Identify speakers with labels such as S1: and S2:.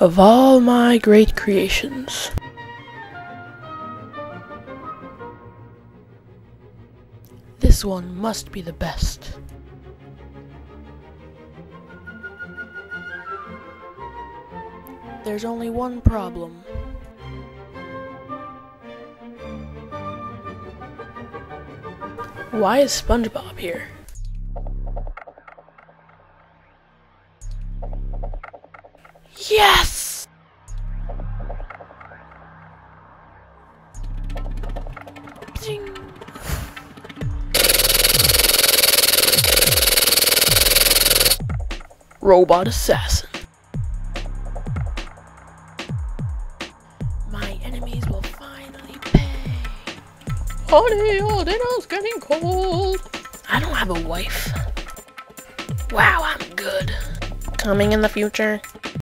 S1: of all my great creations. This one must be the best. There's only one problem. Why is SpongeBob here? Yes! Ding. Robot assassin. My enemies will finally pay. Honey, our dinner's getting cold. I don't have a wife. Wow, I'm good. Coming in the future.